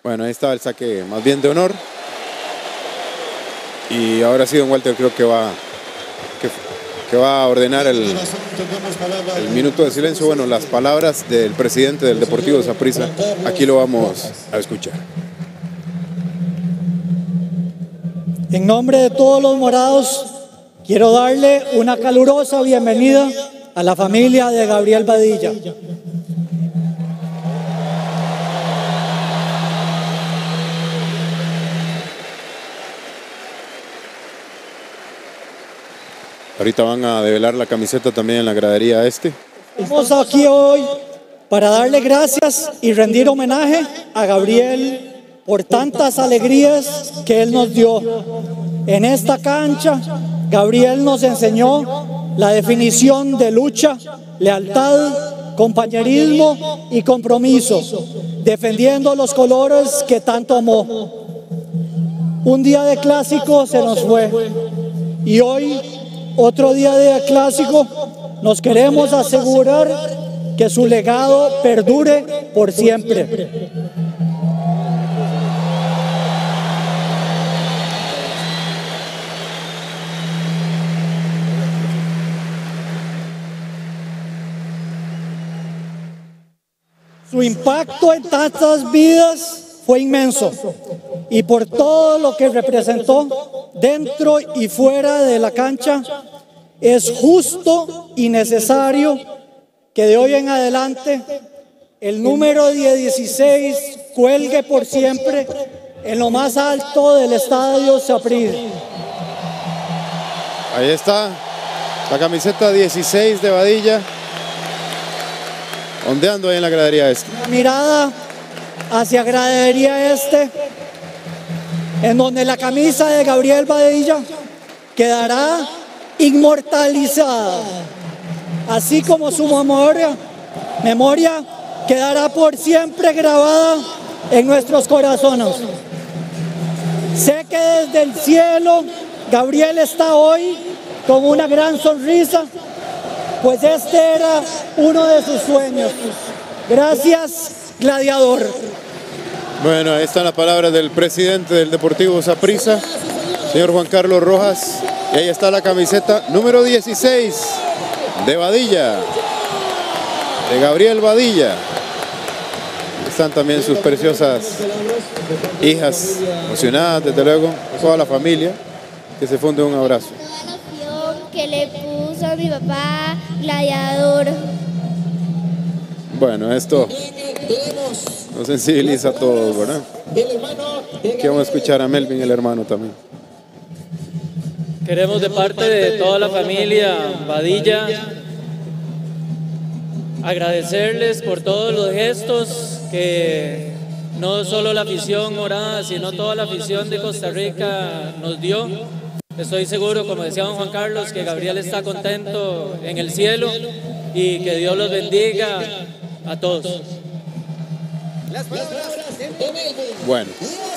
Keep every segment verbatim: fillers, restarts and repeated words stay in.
Bueno, ahí estaba el saque más bien de honor. Y ahora sí, don Walter, creo que va, que, que va a ordenar el, el minuto de silencio. Bueno, las palabras del presidente del Deportivo Saprissa. Aquí lo vamos a escuchar. En nombre de todos los morados, quiero darle una calurosa bienvenida a la familia de Gabriel Badilla. Ahorita van a develar la camiseta también en la gradería este. Estamos aquí hoy para darle gracias y rendir homenaje a Gabriel por tantas alegrías que él nos dio. En esta cancha, Gabriel nos enseñó la definición de lucha, lealtad, compañerismo y compromiso, defendiendo los colores que tanto amó. Un día de clásico se nos fue y hoy, otro día de clásico, nos queremos asegurar que su legado perdure por siempre. Su impacto en tantas vidas fue inmenso y por todo lo que representó dentro y fuera de la cancha, es justo y necesario que de hoy en adelante el número dieciséis cuelgue por siempre en lo más alto del estadio Saprissa. Ahí está la camiseta dieciséis de Badilla, ondeando ahí en la gradería este. Mirada hacia gradería este, en donde la camisa de Gabriel Badilla quedará inmortalizada, así como su memoria, memoria quedará por siempre grabada en nuestros corazones. Sé que desde el cielo Gabriel está hoy con una gran sonrisa, pues este era uno de sus sueños. Gracias, gladiador. Bueno, ahí están las palabras del presidente del Deportivo Saprissa, señor Juan Carlos Rojas. Y ahí está la camiseta número dieciséis de Badilla, de Gabriel Badilla. Están también sus preciosas hijas, emocionadas desde luego, toda la familia, que se funde un abrazo. Toda la noción que le puso a mi papá, gladiador. Bueno, esto nos sensibiliza a todos, ¿verdad? Aquí vamos a escuchar a Melvin, el hermano también. Queremos de parte de toda la familia Badilla agradecerles por todos los gestos que no solo la afición morada, sino toda la afición de Costa Rica nos dio. Estoy seguro, como decía don Juan Carlos, que Gabriel está contento en el cielo y que Dios los bendiga a todos. Bueno,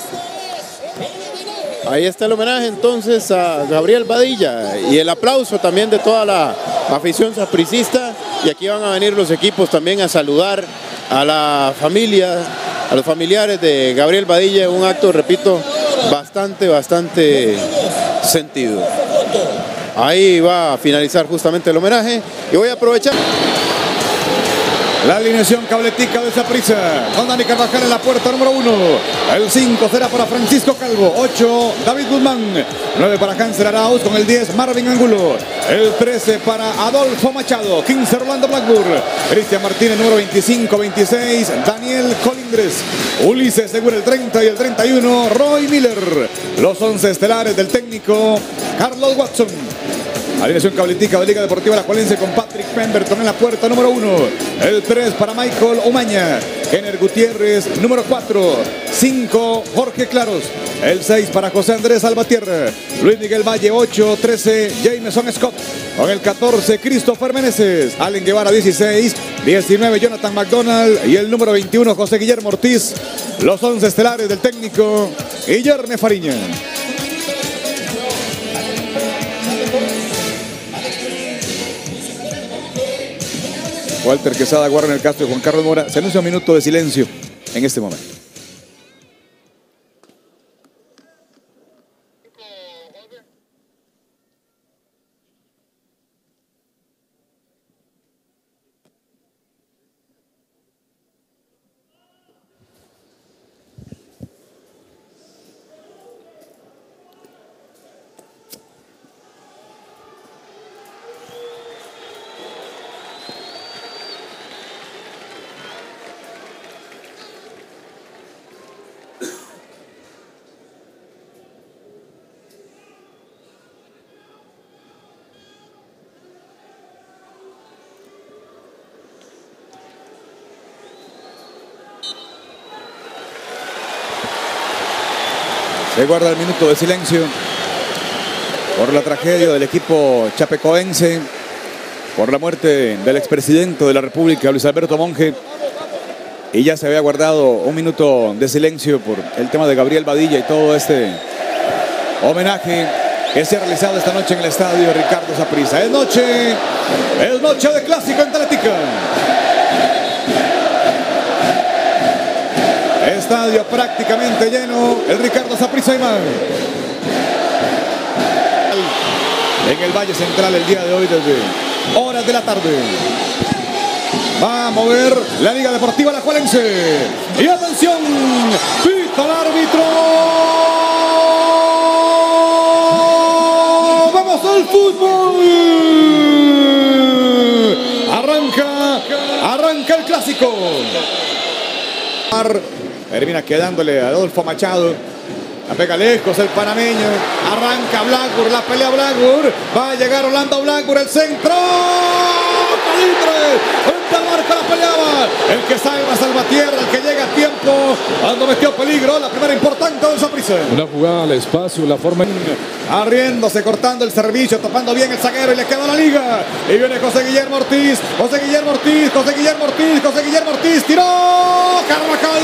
ahí está el homenaje entonces a Gabriel Badilla y el aplauso también de toda la afición sapricista. Y aquí van a venir los equipos también a saludar a la familia, a los familiares de Gabriel Badilla. Un acto, repito, bastante, bastante sentido. Ahí va a finalizar justamente el homenaje y voy a aprovechar la alineación cabletica de Saprissa, con Dani Carvajal en la puerta número uno. El cinco será para Francisco Calvo. ocho, David Guzmán. nueve para Hanser Arauz. Con el diez, Marvin Angulo. El trece para Adolfo Machado. quince, Rolando Blackburn. Cristian Martínez, número veinticinco, veintiséis, Daniel Colindres. Ulises Segura, el treinta y el treinta y uno, Roy Miller. Los once estelares del técnico Carlos Watson. Alineación cabletica de Liga Deportiva Alajuelense con Patrick Pemberton en la puerta número uno. El tres para Michael Umaña. Kenner Gutiérrez, número cuatro. cinco, Jorge Claros. El seis para José Andrés Salvatierra. Luis Miguel Valle, ocho. trece, Jameson Scott. Con el catorce, Christopher Meneses. Allen Guevara, dieciséis. diecinueve, Jonathan McDonald. Y el número veintiuno, José Guillermo Ortiz. Los once estelares del técnico Guillermo Fariña. Walter Quesada, Warner Castro y Juan Carlos Mora. Se anuncia un minuto de silencio en este momento. Se guarda el minuto de silencio por la tragedia del equipo chapecoense, por la muerte del expresidente de la República, Luis Alberto Monge. Y ya se había guardado un minuto de silencio por el tema de Gabriel Badilla y todo este homenaje que se ha realizado esta noche en el estadio Ricardo Saprissa. Es noche, es noche de clásico en Teletica. Estadio prácticamente lleno, el Ricardo Saprissa Aymar. En el Valle Central el día de hoy desde horas de la tarde. Va a mover la Liga Deportiva Alajuelense. Y atención, pita el árbitro. ¡Vamos al fútbol! Arranca, arranca el clásico. Termina quedándole a Adolfo Machado. La pega lejos el panameño. Arranca Blackburn, la pelea Blackburn. Va a llegar Orlando Blackburn, el centro. Libre, frente al marco la peleaba. El que salva, salva tierra, el que llega a tiempo. Cuando metió peligro, la primera importante del Saprissa. Una jugada al espacio, la forma. Arriéndose, cortando el servicio, tapando bien el zaguero y le queda la Liga. Y viene José Guillermo Ortiz, José Guillermo Ortiz, José Guillermo Ortiz, José Guillermo Ortiz, tiró Carvajal.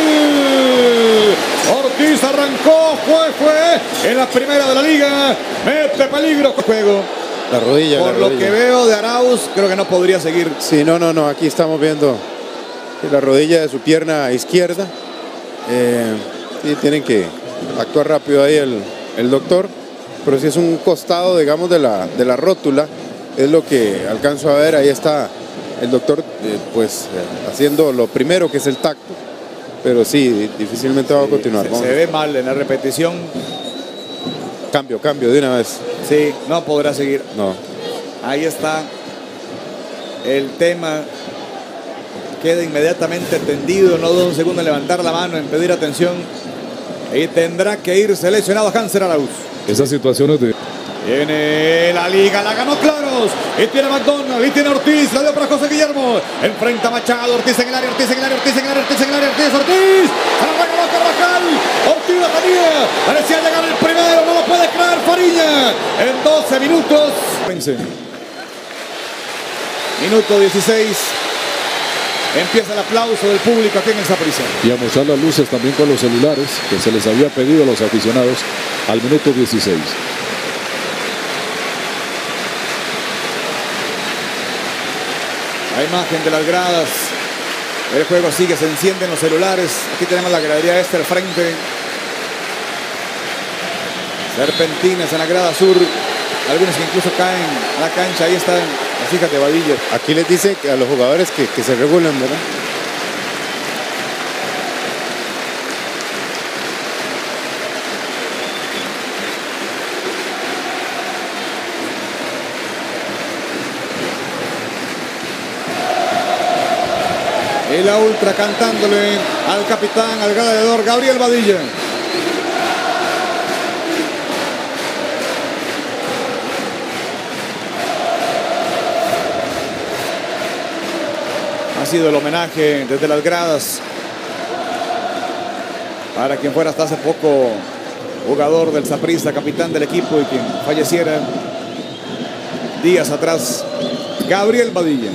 Ortiz arrancó, fue, fue en la primera de la Liga. Mete peligro, juego. La rodilla. Por la lo rodilla. que veo de Arauz, creo que no podría seguir. Sí, no, no, no. Aquí estamos viendo la rodilla de su pierna izquierda. Eh, sí, tienen que actuar rápido ahí el, el doctor. Pero si es un costado, digamos, de la, de la rótula, es lo que alcanzo a ver. Ahí está el doctor, eh, pues, eh, haciendo lo primero, que es el tacto. Pero sí, difícilmente va a continuar. Se, se ve mal en la repetición. Cambio, cambio de una vez. Sí, no podrá seguir. No. Ahí está el tema. Queda inmediatamente tendido. No duda un segundo en levantar la mano, en pedir atención. Y tendrá que ir seleccionado Hanser Arauz. Esas situaciones de... Viene la Liga, la ganó Claros. Y tiene McDonald, y tiene Ortiz. La dio para José Guillermo. Enfrenta a Machado. Ortiz en el área, Ortiz en el área, Ortiz en el área, Ortiz en el área, Ortiz, Ortiz. Se la regaló Carvajal. Ortiz la tenía. Parecía llegar el primero. No lo puede creer Fariña. En doce minutos. Minuto dieciséis. Empieza el aplauso del público aquí en el Saprissa. Y a mostrar las luces también con los celulares que se les había pedido a los aficionados al minuto dieciséis. La imagen de las gradas. El juego sigue, se encienden los celulares. Aquí tenemos la gradería este al frente. Serpentinas en la grada sur. Algunos que incluso caen a la cancha. Ahí están las hijas de Badilla. Aquí les dice a los jugadores que, que se regulen, ¿verdad? Y la ultra cantándole al capitán, al gladiador Gabriel Badilla. Ha sido el homenaje desde las gradas para quien fuera hasta hace poco jugador del Saprissa, capitán del equipo y quien falleciera días atrás, Gabriel Badilla.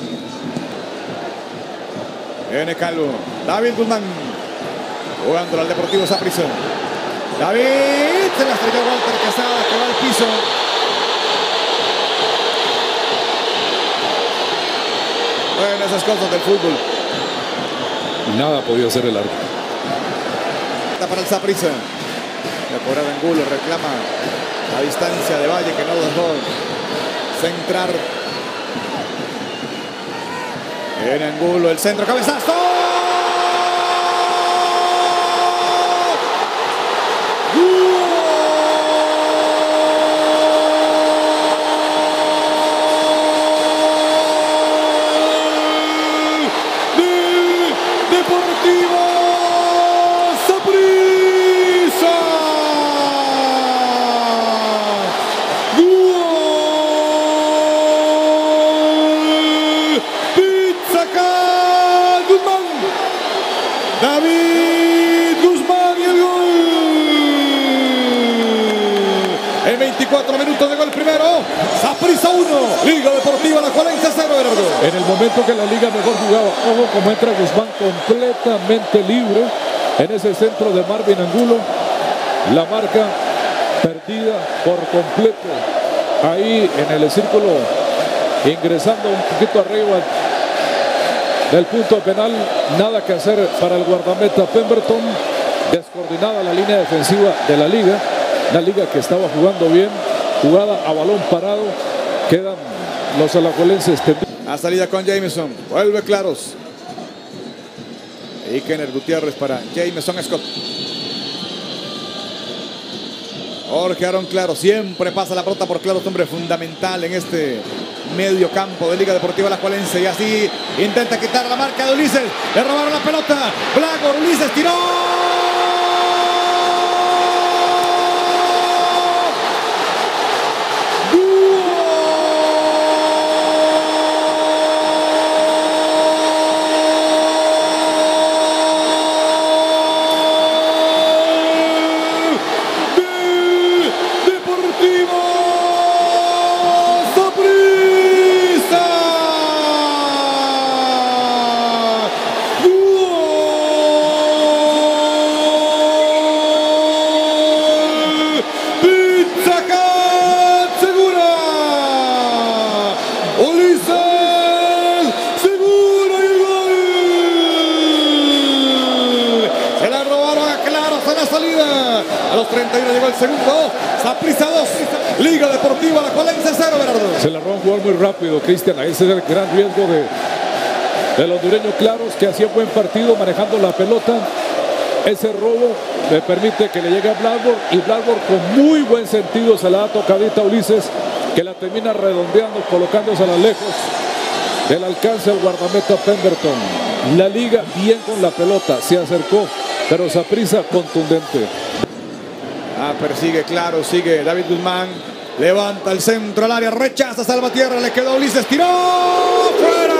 Viene Calvo, David Guzmán, jugando al Deportivo Saprissa. David, se la estrelló Walter Quesada, que va al piso. Bueno, esas cosas del fútbol. Nada podía hacer el árbitro. Para el Saprissa. La cobrada Angulo reclama la distancia de Valle, que no lo dejó centrar. Viene Angulo, el centro, cabezazo. Deportivo Saprissa. Gol. Pizzaca Guzmán. David Guzmán y el gol. veinticuatro minutos llegó el primero. Saprissa uno, Liga Deportiva Alajuelense cero, Gerardo. En el momento que la Liga mejor jugaba, ojo como entra Guzmán completamente libre en ese centro de Marvin Angulo. La marca perdida por completo ahí en el círculo, ingresando un poquito arriba del punto penal. Nada que hacer para el guardameta Pemberton. Descoordinada la línea defensiva de la Liga. La Liga que estaba jugando bien, jugada a balón parado. Quedan los alajuelenses tendidos. A salida con Jameson, vuelve Claros. Y Kenner Gutiérrez para Jameson Scott. Jorge Aaron Claros, siempre pasa la pelota por Claros, hombre fundamental en este medio campo de Liga Deportiva Alajuelense. Y así intenta quitar la marca de Ulises. Le robaron la pelota. Blackburn, Ulises tiró. treinta y uno llegó el segundo. Saprissa dos, Liga Deportiva Alajuelense cero, Bernardo. Se la roba un jugador muy rápido, Cristian. Ese es el gran riesgo de, del hondureño Claros, que hacía buen partido manejando la pelota. Ese robo le permite que le llegue a Blackburn, y Blackburn con muy buen sentido se la da tocadita a Ulises, que la termina redondeando, colocándose a la lejos del alcance del guardameta Pemberton. La Liga bien con la pelota, se acercó, pero Saprissa contundente. Ah, persigue Claro, sigue David Guzmán. Levanta el centro al área, rechaza Salvatierra, le quedó Ulises, tiró fuera.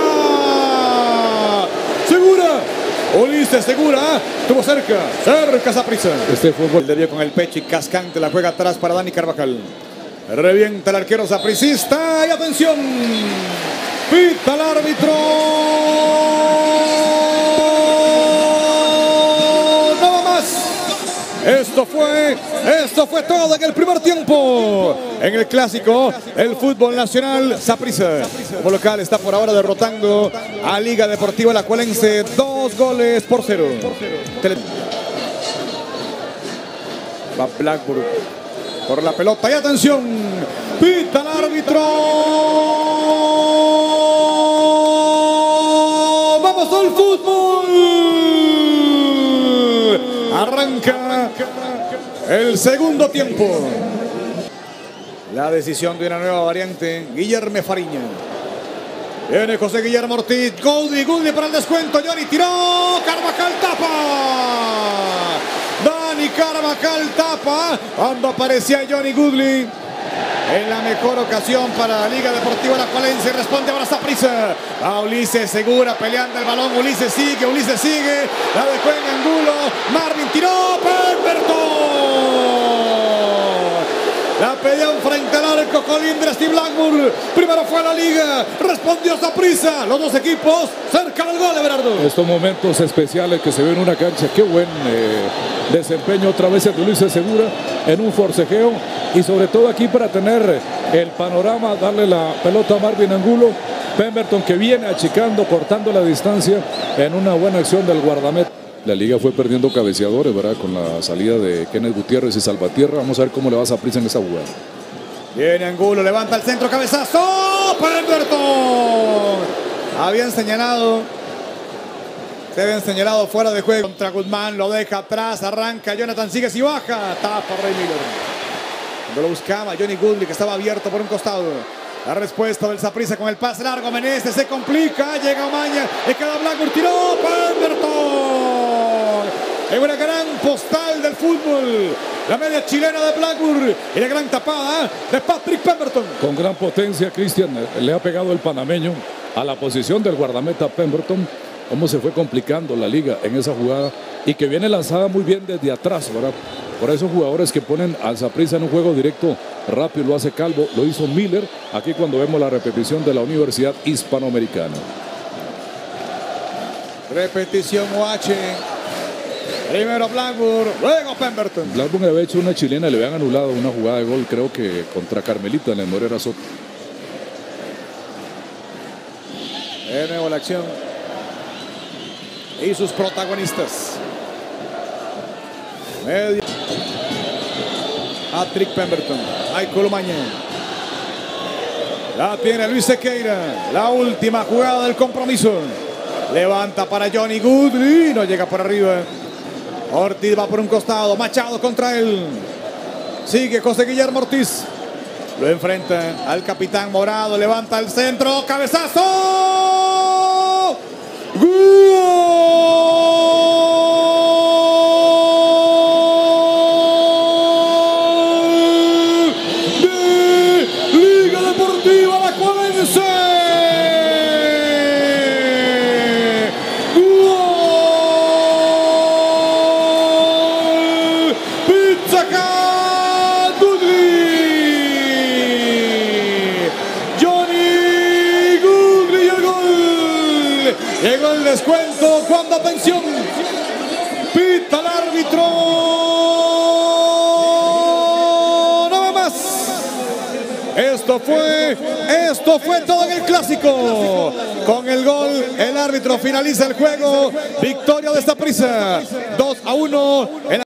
Segura. Ulises Segura, estuvo cerca, cerca Saprissa. Este fútbol debió con el pecho y Cascante, la juega atrás para Dani Carvajal. Revienta el arquero sapricista y atención, pita el árbitro. Nada más. Esto fue, esto fue todo en el primer tiempo. En el clásico, el fútbol nacional, Saprissa como local está por ahora derrotando a Liga Deportiva Alajuelense dos goles por cero. Va Blackburn por la pelota y atención, pita el árbitro. Vamos al fútbol. Arranca el segundo tiempo. La decisión de una nueva variante, Guillermo Fariña. Viene José Guillermo Ortiz, Goodley, Goodley para el descuento, Johnny tiró, Carvajal tapa. Dani Carvajal tapa, cuando aparecía Johnny Goodley. En la mejor ocasión para la Liga Deportiva Alajuelense, responde ahora Saprissa. A Ulises Segura peleando el balón, Ulises sigue, Ulises sigue, la dejó en Angulo, Marvin tiró, Pemberton. La pedían frente al arco Colindres y Blackburn. Primero fue la Liga, respondió Saprissa. Los dos equipos cerca del gol, Everardo. Estos momentos especiales que se ven en una cancha, qué buen eh, desempeño otra vez de Ulises Segura en un forcejeo, y sobre todo aquí para tener el panorama, darle la pelota a Marvin Angulo. Pemberton que viene achicando, cortando la distancia en una buena acción del guardameta. La Liga fue perdiendo cabeceadores, ¿verdad? Con la salida de Kenneth Gutiérrez y Salvatierra. Vamos a ver cómo le va a Saprissa en esa jugada. Viene Angulo, levanta el centro, cabezazo. Pemberton. Habían señalado. Se habían señalado fuera de juego contra Guzmán. Lo deja atrás, arranca Jonathan Sigues y baja. Tapa Ray Miller. Cuando lo buscaba Johnny Goodley, que estaba abierto por un costado. La respuesta del Saprissa con el pase largo. Meneses se complica. Llega Omaña. Le queda Blackburn. Tiró Pemberton. En una gran postal del fútbol. La media chilena de Blackburn. Y la gran tapada de Patrick Pemberton. Con gran potencia, Cristian. Le ha pegado el panameño a la posición del guardameta Pemberton. Cómo se fue complicando la Liga en esa jugada. Y que viene lanzada muy bien desde atrás, ¿verdad? Por esos jugadores que ponen al Saprissa en un juego directo rápido lo hace Calvo, lo hizo Miller, aquí cuando vemos la repetición de la Universidad Hispanoamericana. Repetición U H. Primero Blackburn, luego Pemberton. Blackburn había hecho una chilena y le habían anulado una jugada de gol, creo que contra Carmelita en el Morera Soto. De nuevo la acción. Y sus protagonistas. Medio. Patrick Pemberton. Michael Umaña. La tiene Luis Sequeira. La última jugada del compromiso. Levanta para Johnny Goodley. No llega por arriba. Ortiz va por un costado. Machado contra él. Sigue José Guillermo Ortiz. Lo enfrenta al capitán Morado. Levanta el centro. ¡Cabezazo! ¡Gol! De Liga Deportiva Alajuelense. ¡Gol! Pizzacat Goodley. Johnny Goodley, el gol. Llegó el descuento cuando, atención, pita el árbitro. Nada más. Esto fue, esto fue todo en el clásico. Con el gol, el árbitro finaliza el juego. Victoria de Saprissa. dos a uno. En